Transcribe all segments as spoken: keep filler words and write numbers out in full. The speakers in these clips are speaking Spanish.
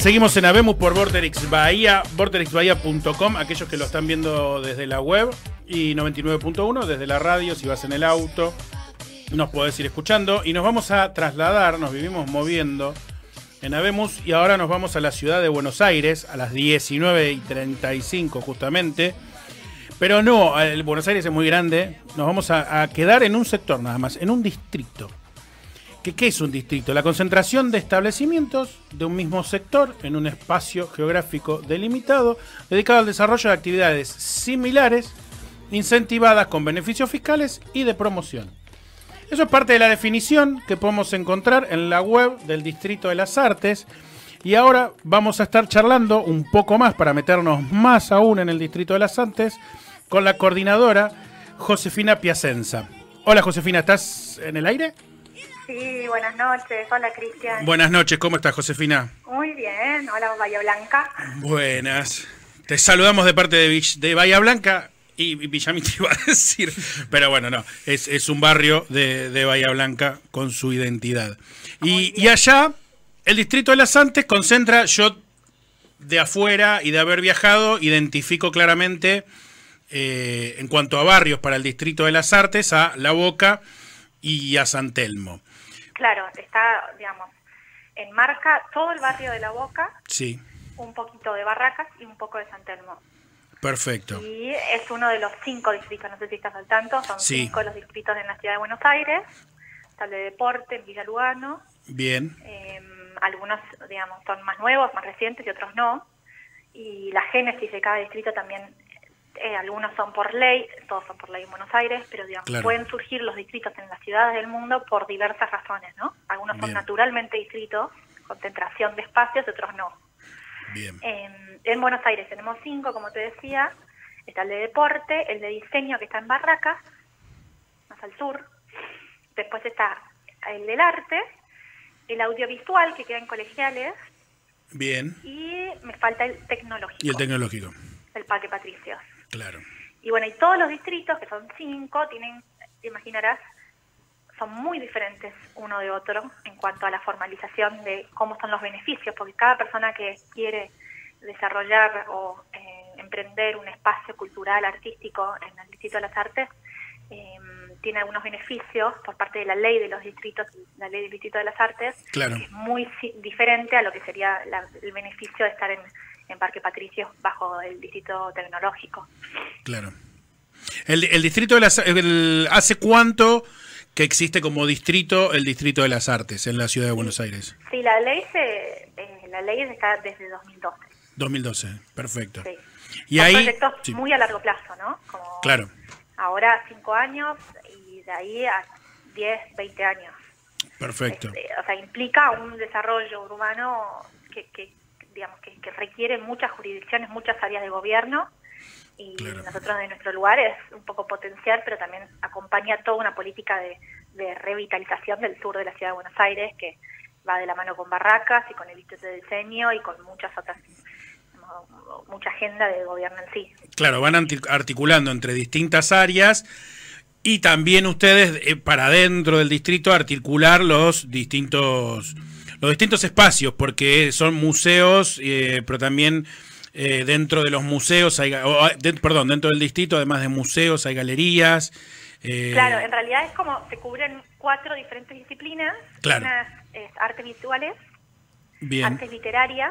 Seguimos en Habemos por Vorterix Bahía, vorterix bahía punto com, aquellos que lo están viendo desde la web, y noventa y nueve punto uno desde la radio. Si vas en el auto nos podés ir escuchando, y nos vamos a trasladar, nos vivimos moviendo en Habemos, y ahora nos vamos a la ciudad de Buenos Aires a las diecinueve y treinta y cinco justamente. Pero no, el Buenos Aires es muy grande, nos vamos a, a quedar en un sector nada más, en un distrito. ¿Qué, ¿Qué es un distrito? La concentración de establecimientos de un mismo sector en un espacio geográfico delimitado dedicado al desarrollo de actividades similares, incentivadas con beneficios fiscales y de promoción. Eso es parte de la definición que podemos encontrar en la web del Distrito de las Artes. Y ahora vamos a estar charlando un poco más para meternos más aún en el Distrito de las Artes con la coordinadora Josefina Piacenza. Hola Josefina, ¿estás en el aire? Sí, buenas noches. Hola, Cristian. Buenas noches, ¿cómo estás, Josefina? Muy bien. Hola, Bahía Blanca. Buenas. Te saludamos de parte de, Vill de Bahía Blanca y Villamitra iba a decir, pero bueno, no, es, es un barrio de, de Bahía Blanca con su identidad. Y, y allá, el Distrito de las Artes concentra, yo de afuera y de haber viajado, identifico claramente, eh, en cuanto a barrios para el Distrito de las Artes, a La Boca y a San Telmo. Claro, está, digamos, enmarca todo el barrio de La Boca, sí, un poquito de Barracas y un poco de San Telmo. Perfecto. Y es uno de los cinco distritos, no sé si estás al tanto, son sí. cinco los distritos en la ciudad de Buenos Aires, está el de Deporte, en Villa Lugano. Bien. Eh, algunos, digamos, son más nuevos, más recientes y otros no. Y la génesis de cada distrito también, eh, algunos son por ley, todos son por ley en Buenos Aires, pero digamos, claro, pueden surgir los distritos en las ciudades del mundo por diversas razones, ¿no? Algunos Bien. son naturalmente distritos, concentración de espacios, otros no. Bien. Eh, en Buenos Aires tenemos cinco, como te decía, está el de Deporte, el de Diseño que está en Barracas, más al sur, después está el del Arte, el Audiovisual que queda en Colegiales. Bien. Y me falta el Tecnológico. Y el Tecnológico. El Parque Patricios. Claro. Y bueno, y todos los distritos, que son cinco, tienen, te imaginarás, son muy diferentes uno de otro en cuanto a la formalización de cómo son los beneficios, porque cada persona que quiere desarrollar o eh, emprender un espacio cultural, artístico en el Distrito de las Artes, eh, tiene algunos beneficios por parte de la ley de los distritos, la ley del Distrito de las Artes, claro, que es muy diferente a lo que sería la, el beneficio de estar en, en Parque Patricios bajo el Distrito Tecnológico. Claro. El, el Distrito de las el, ¿hace cuánto que existe como distrito el Distrito de las Artes en la ciudad de Buenos Aires? Sí, la ley se eh, la ley está desde dos mil doce. dos mil doce, perfecto. Sí. Y Son ahí proyectos sí. muy a largo plazo, ¿no? Como claro. Ahora cinco años y de ahí a diez, veinte años. Perfecto. Este, o sea, implica un desarrollo urbano que, que digamos, que, que requiere muchas jurisdicciones, muchas áreas de gobierno. Y claro, nosotros de nuestro lugar es un poco potenciar, pero también acompaña toda una política de, de revitalización del sur de la ciudad de Buenos Aires, que va de la mano con Barracas y con el Instituto de Diseño y con muchas otras, mucha agenda de gobierno en sí. Claro, van articulando entre distintas áreas y también ustedes eh, para dentro del distrito articular los distintos, los distintos espacios, porque son museos, eh, pero también... Eh, dentro de los museos, hay, o, de, perdón, dentro del distrito, además de museos, hay galerías. Eh... Claro, en realidad es como se cubren cuatro diferentes disciplinas. Claro. Una es artes visuales, Bien. artes literarias,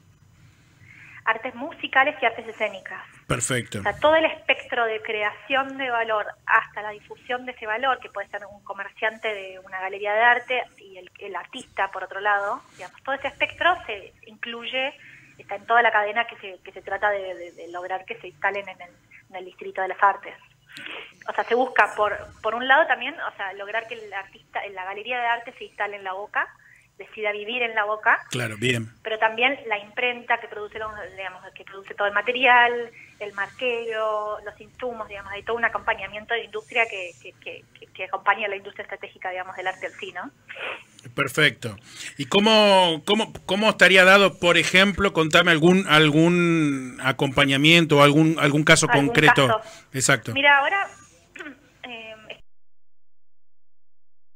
artes musicales y artes escénicas. Perfecto. O sea, todo el espectro de creación de valor hasta la difusión de ese valor, que puede ser un comerciante de una galería de arte y el, el artista, por otro lado, digamos, todo ese espectro se incluye, está en toda la cadena que se, que se trata de, de, de lograr que se instalen en el, en el Distrito de las Artes. O sea, se busca, por por un lado también, o sea, lograr que el artista en la galería de arte se instale en La Boca, decida vivir en La Boca. Claro, bien. Pero también la imprenta que produce, los, digamos, que produce todo el material, el marquero, los insumos, digamos, hay todo un acompañamiento de industria que, que, que, que acompaña a la industria estratégica, digamos, del arte en sí, ¿no? Perfecto. ¿Y cómo, cómo, cómo estaría dado, por ejemplo, contarme algún algún acompañamiento o algún algún caso ¿Algún concreto? caso? Exacto. Mira, ahora eh,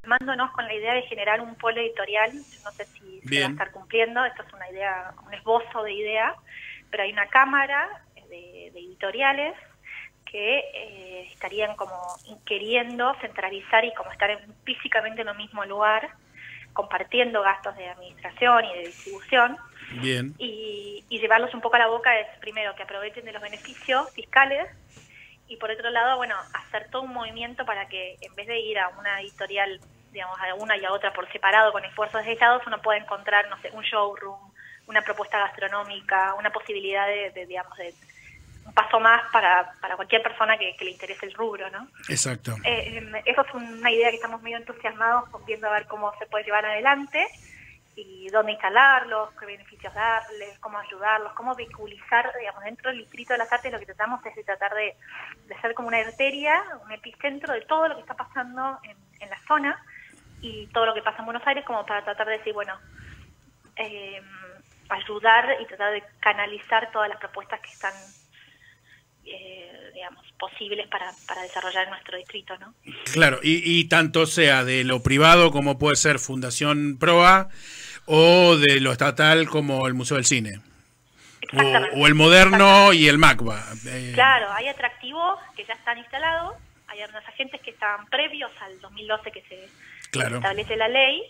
armándonos con la idea de generar un polo editorial. No sé si se va a estar cumpliendo, esto es una idea, un esbozo de idea, pero hay una cámara de, de editoriales que eh, estarían como queriendo centralizar y como estar en, físicamente en el mismo lugar, compartiendo gastos de administración y de distribución. Bien. Y, y llevarlos un poco a la boca es, primero, que aprovechen de los beneficios fiscales, y por otro lado, bueno, hacer todo un movimiento para que en vez de ir a una editorial, digamos, a una y a otra por separado con esfuerzos aislados, uno pueda encontrar, no sé, un showroom, una propuesta gastronómica, una posibilidad de, de digamos, de un paso más para, para cualquier persona que, que le interese el rubro, ¿no? Exacto. Eh, eso es una idea que estamos medio entusiasmados viendo a ver cómo se puede llevar adelante y dónde instalarlos, qué beneficios darles, cómo ayudarlos, cómo vinculizar, digamos, dentro del Distrito de las Artes. Lo que tratamos es de tratar de, de ser como una arteria, un epicentro de todo lo que está pasando en, en la zona y todo lo que pasa en Buenos Aires, como para tratar de decir, bueno, eh, ayudar y tratar de canalizar todas las propuestas que están Eh, digamos, posibles para, para desarrollar en nuestro distrito, ¿no? Claro, y, y tanto sea de lo privado como puede ser Fundación Proa o de lo estatal como el Museo del Cine. O, o el Moderno y el MACBA. Eh, claro, hay atractivos que ya están instalados, hay unos agentes que estaban previos al dos mil doce que se, claro. que se establece la ley,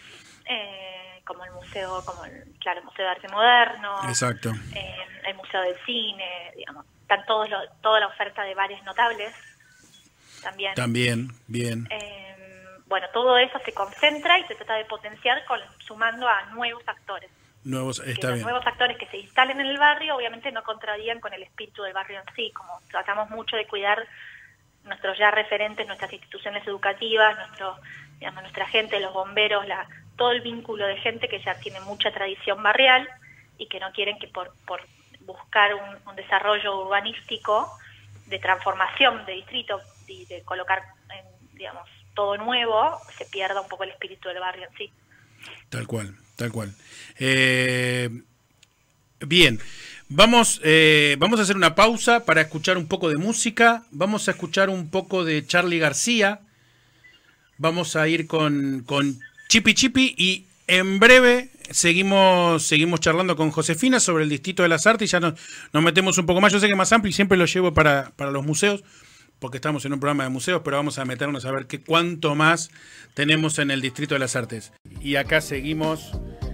eh, como el museo, como el, claro, el Museo de Arte Moderno, exacto. Eh, el Museo del Cine, digamos. Están todos lo, toda la oferta de bares notables también. También, bien. Eh, bueno, todo eso se concentra y se trata de potenciar con, sumando a nuevos actores. Nuevos, está que los bien. nuevos actores que se instalen en el barrio obviamente no contradían con el espíritu del barrio en sí, como tratamos mucho de cuidar nuestros ya referentes, nuestras instituciones educativas, nuestro, digamos, nuestra gente, los bomberos, la, todo el vínculo de gente que ya tiene mucha tradición barrial y que no quieren que por... por buscar un, un desarrollo urbanístico de transformación de distrito y de colocar, en, digamos, todo nuevo, se pierda un poco el espíritu del barrio en sí. Tal cual, tal cual. Eh, bien, vamos, eh, vamos a hacer una pausa para escuchar un poco de música. Vamos a escuchar un poco de Charly García. Vamos a ir con, con Chipi Chipi y en breve seguimos seguimos charlando con Josefina sobre el Distrito de las Artes y ya nos, nos metemos un poco más. Yo sé que más amplio y siempre lo llevo para, para los museos, porque estamos en un programa de museos, pero vamos a meternos a ver qué cuánto más tenemos en el Distrito de las Artes. Y acá seguimos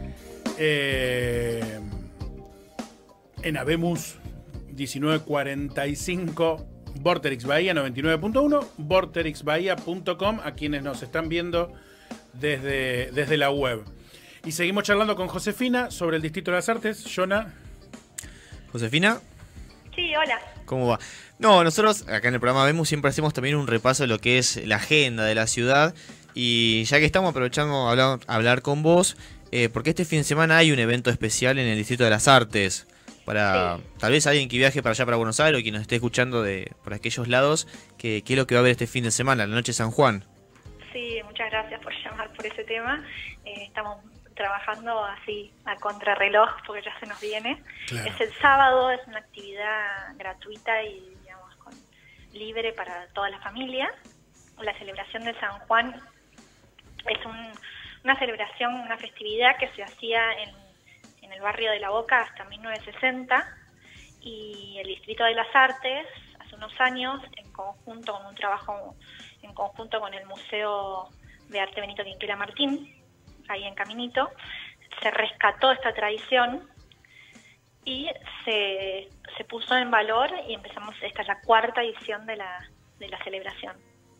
eh, en Habemus diecinueve cuarenta y cinco, Vorterix Bahía noventa y nueve punto uno, vorterix bahía punto com, a quienes nos están viendo desde, desde la web. Y seguimos charlando con Josefina sobre el Distrito de las Artes. Jonah. ¿Josefina? Sí, hola. ¿Cómo va? No, nosotros acá en el programa Vemos siempre hacemos también un repaso de lo que es la agenda de la ciudad. Y ya que estamos aprovechando a hablar, a hablar con vos, eh, porque este fin de semana hay un evento especial en el Distrito de las Artes. Para sí. Tal vez alguien que viaje para allá, para Buenos Aires, o quien nos esté escuchando de por aquellos lados, que, que es lo que va a haber este fin de semana, la Noche de San Juan. Sí, muchas gracias por llamar por ese tema. Eh, estamos trabajando así a contrarreloj porque ya se nos viene. Claro. Es el sábado, es una actividad gratuita y digamos con, libre para toda la familia. La celebración de San Juan es un, una celebración, una festividad que se hacía en, en el barrio de La Boca hasta mil novecientos sesenta y el Distrito de las Artes hace unos años en conjunto con un trabajo en conjunto con el Museo de Arte Benito Quinquela Martín, ahí en Caminito, se rescató esta tradición y se, se puso en valor y empezamos, esta es la cuarta edición de la, de la celebración.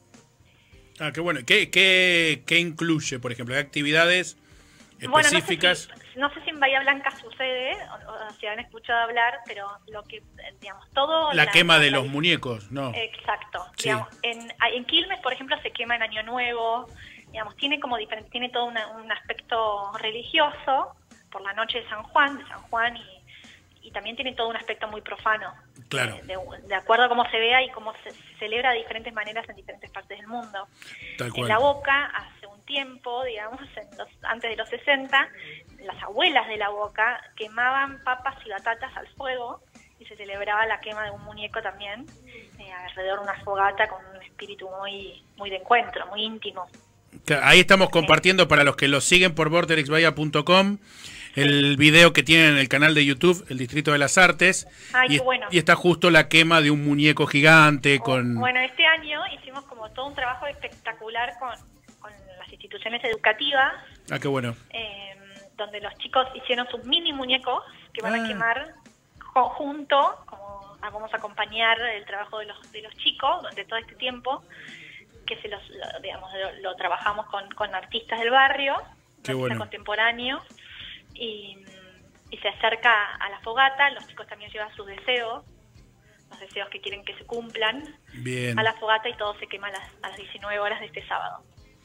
Ah, qué bueno. ¿Qué, qué, qué incluye, por ejemplo? ¿Qué actividades específicas? Bueno, no sé si, no sé si en Bahía Blanca sucede, o, o si han escuchado hablar, pero lo que, digamos, todo... La, la quema la, de la, los muñecos, ¿no? Exacto. Sí. Digamos, en, en Quilmes, por ejemplo, se quema en Año Nuevo, digamos, tiene como diferente, tiene todo una, un aspecto religioso por la noche de San Juan, de San Juan y, y también tiene todo un aspecto muy profano. Claro. De, de, de acuerdo a cómo se vea y cómo se, se celebra de diferentes maneras en diferentes partes del mundo. Tal cual. En La Boca, hace un tiempo, digamos, en los, antes de los sesenta, las abuelas de La Boca quemaban papas y batatas al fuego y se celebraba la quema de un muñeco también, eh, alrededor de una fogata con un espíritu muy, muy de encuentro, muy íntimo. Ahí estamos compartiendo para los que los siguen por vorterix bahía punto com el video que tienen en el canal de YouTube, el Distrito de las Artes. Ay, y, qué bueno. y está justo la quema de un muñeco gigante Oh, con... Bueno, este año hicimos como todo un trabajo espectacular con, con las instituciones educativas, Ah, qué bueno. eh, donde los chicos hicieron sus mini muñecos que van Ah. a quemar jo- junto, como a- vamos a acompañar el trabajo de los, de los chicos durante todo este tiempo, que se los, lo, digamos, lo, lo trabajamos con, con artistas del barrio, Qué artistas bueno. contemporáneos, y, y se acerca a la fogata. Los chicos también llevan sus deseos, los deseos que quieren que se cumplan, Bien. a la fogata, y todo se quema a las, a las diecinueve horas de este sábado.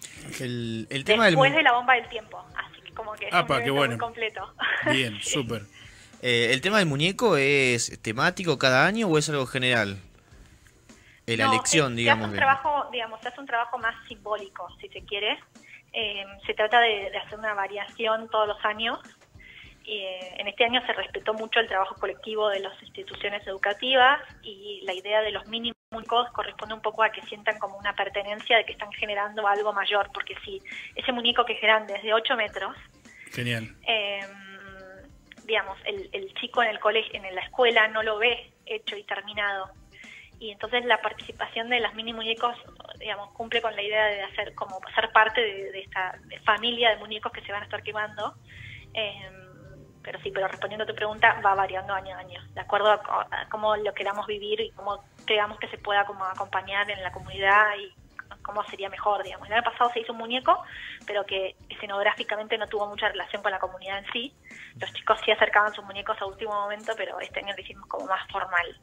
El, el tema del... Después mu- de la bomba del tiempo, así que como que es Apa, un qué evento bueno. muy completo. Bien, súper. Eh, ¿El tema del muñeco es temático cada año o es algo general? Eh, la No, elección, se, digamos. Se hace un de- trabajo, digamos, se hace un trabajo más simbólico, si se quiere. Eh, se trata de, de hacer una variación todos los años. Eh, en este año se respetó mucho el trabajo colectivo de las instituciones educativas, y la idea de los mini muñecos corresponde un poco a que sientan como una pertenencia de que están generando algo mayor, porque si ese muñeco que es grande es de ocho metros, Genial. eh, digamos, el, el chico en el colegio, en la escuela, no lo ve hecho y terminado. Y entonces la participación de las mini muñecos, digamos, cumple con la idea de hacer como ser parte de, de esta familia de muñecos que se van a estar quemando. Eh, pero sí, pero respondiendo a tu pregunta, va variando año a año, de acuerdo a, co- a cómo lo queramos vivir y cómo creamos que se pueda como acompañar en la comunidad y cómo sería mejor, digamos. El año pasado se hizo un muñeco, pero que escenográficamente no tuvo mucha relación con la comunidad en sí. Los chicos sí acercaban sus muñecos a último momento, pero este año lo hicimos como más formal.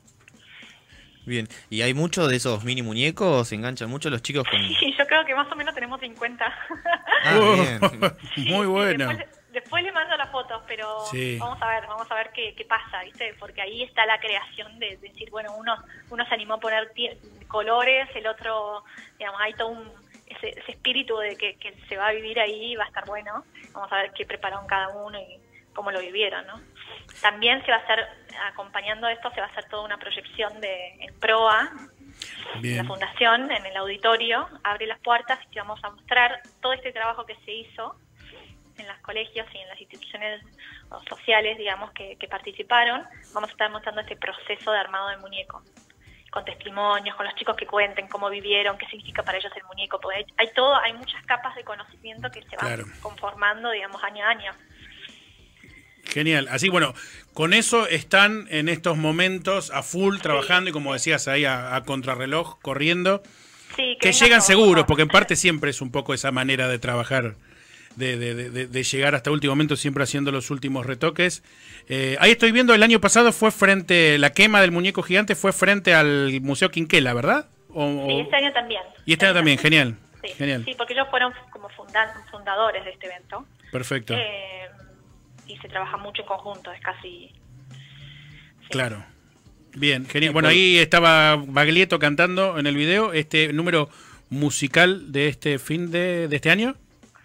Bien, ¿y hay muchos de esos mini muñecos? ¿Se enganchan mucho los chicos con...? Sí, yo creo que más o menos tenemos cincuenta. Ah, bien. Sí, Muy sí, bueno. Después, después le mando las fotos, pero Sí. vamos a ver, vamos a ver qué, qué pasa, ¿viste? Porque ahí está la creación de, de decir, bueno, uno uno se animó a poner tie- colores, el otro, digamos, hay todo un, ese, ese espíritu de que, que se va a vivir ahí, va a estar bueno. Vamos a ver qué prepararon cada uno y cómo lo vivieron, ¿no? También se va a hacer, acompañando esto, se va a hacer toda una proyección de en proa, en la Bien. fundación, en el auditorio, abre las puertas y te vamos a mostrar todo este trabajo que se hizo en los colegios y en las instituciones sociales, digamos, que, que participaron. Vamos a estar mostrando este proceso de armado del muñeco, con testimonios, con los chicos que cuenten cómo vivieron, qué significa para ellos el muñeco, porque hay, hay todo, hay muchas capas de conocimiento que se van Claro. conformando, digamos, año a año. Genial. Así, bueno, con eso están en estos momentos a full trabajando y, como decías ahí, a, a contrarreloj, corriendo. Sí, Que vengan llegan todos, seguros, todos. porque en parte siempre es un poco esa manera de trabajar, de, de, de, de llegar hasta último momento, siempre haciendo los últimos retoques. Eh, ahí estoy viendo, el año pasado fue frente, la quema del muñeco gigante fue frente al Museo Quinquela, ¿verdad? O, Sí, o- este año también. y este año también, genial. Sí, Genial. sí, porque ellos fueron como fundan- fundadores de este evento. Perfecto. Eh, y se trabaja mucho en conjunto, es casi... sí. Claro. Bien, genial. Bueno, ahí estaba Baglietto cantando en el video, este número musical de este fin de, de este año.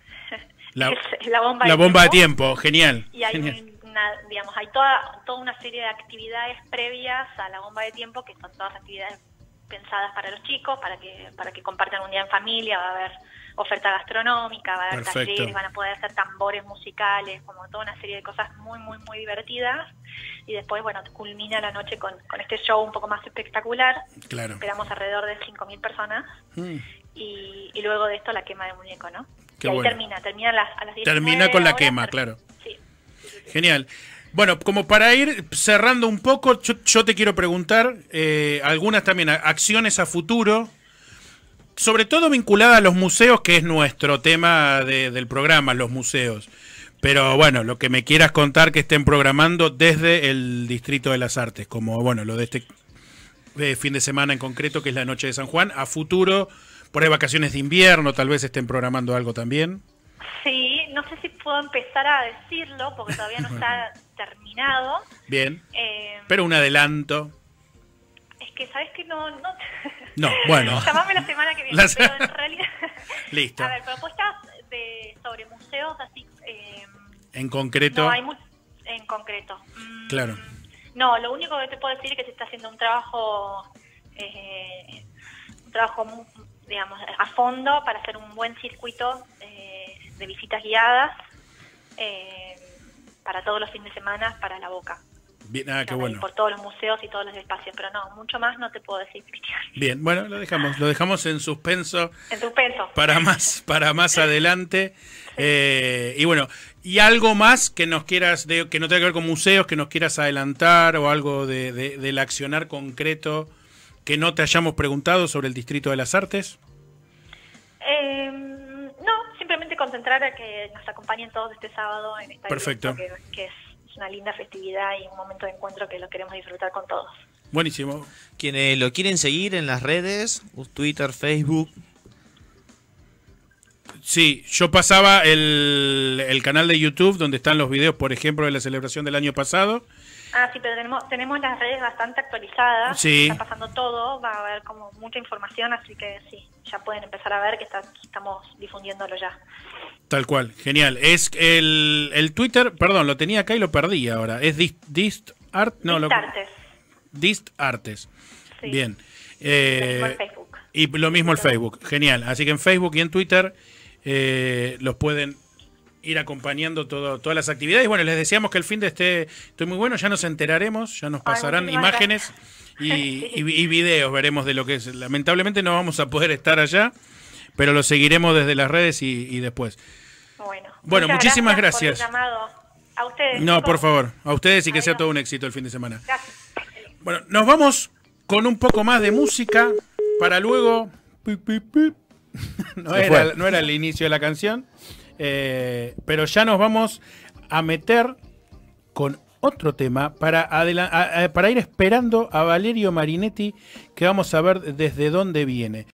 La, Es la bomba, la de, bomba de tiempo. tiempo, genial. Y hay, Genial. una, digamos, hay toda, toda una serie de actividades previas a la bomba de tiempo, que son todas actividades pensadas para los chicos, para que para que compartan un día en familia. Va a haber oferta gastronómica, va a haber Perfecto. talleres, van a poder hacer tambores musicales, como toda una serie de cosas muy, muy, muy divertidas. Y después, bueno, culmina la noche con, con este show un poco más espectacular. Claro. Esperamos alrededor de cinco mil personas. Mm. Y, y luego de esto la quema de muñeco, ¿no? Qué y ahí bueno. termina, termina a las, a las diecinueve Termina con la horas, quema, termina. claro. Sí. Genial. Bueno, como para ir cerrando un poco, yo, yo te quiero preguntar eh, algunas también a- acciones a futuro, sobre todo vinculadas a los museos, que es nuestro tema de- del programa, los museos. Pero bueno, lo que me quieras contar que estén programando desde el Distrito de las Artes, como bueno, lo de este eh, fin de semana en concreto, que es la Noche de San Juan, a futuro, por ahí vacaciones de invierno, tal vez estén programando algo también. Sí, no sé si puedo empezar a decirlo porque todavía no está terminado. Bien, Eh, pero un adelanto. es que, ¿sabes que No, no... No, bueno. Llamame la semana que viene, La pero se- en realidad... Listo. A ver, propuestas de, sobre museos así... Eh, En concreto, no hay mu- en concreto. Mm, claro. No, lo único que te puedo decir es que se está haciendo un trabajo... Eh, un trabajo mu- digamos, a fondo para hacer un buen circuito eh, de visitas guiadas eh, para todos los fines de semana para La Boca. Bien, ah, qué bueno. Por todos los museos y todos los espacios, pero no, mucho más no te puedo decir, Cristian. Bien, bueno, lo dejamos, lo dejamos en suspenso. En suspenso. Para más, para más adelante. Sí. Eh, y bueno, y algo más que nos quieras, de, que no tenga que ver con museos, que nos quieras adelantar o algo de, de, del accionar concreto que no te hayamos preguntado sobre el Distrito de las Artes. Eh, no, simplemente concentrar a que nos acompañen todos este sábado en esta Perfecto. Que, que es una linda festividad y un momento de encuentro que lo queremos disfrutar con todos. Buenísimo. Quienes lo quieren seguir en las redes, Twitter, Facebook. Sí, yo pasaba el, el canal de YouTube donde están los videos, por ejemplo, de la celebración del año pasado. Ah, sí, pero tenemos, tenemos las redes bastante actualizadas. Sí. Está pasando todo, va a haber como mucha información, así que sí, ya pueden empezar a ver que está, estamos difundiéndolo ya. Tal cual, genial. Es el, el Twitter, perdón, lo tenía acá y lo perdí ahora. Es Dist, Dist Art, no, Dist lo, Artes. Dist Artes. Sí. Bien. Eh, lo mismo en Facebook. Y lo mismo el Facebook, genial. Así que en Facebook y en Twitter eh, los pueden ir acompañando todo, todas las actividades. Bueno, les deseamos que el fin de esté, estoy muy bueno, ya nos enteraremos, ya nos pasarán Ay, imágenes y, sí. y, y videos, veremos de lo que es. Lamentablemente no vamos a poder estar allá, pero lo seguiremos desde las redes y, y después. Bueno, bueno muchísimas gracias. gracias. Por el llamado. A ustedes. No, por favor, a ustedes y que Adiós. sea todo un éxito el fin de semana. Gracias. Bueno, nos vamos con un poco más de música para luego... No era, no era el inicio de la canción, eh, pero ya nos vamos a meter con otro tema para, a, a, para ir esperando a Valerio Marinetti, que vamos a ver desde dónde viene.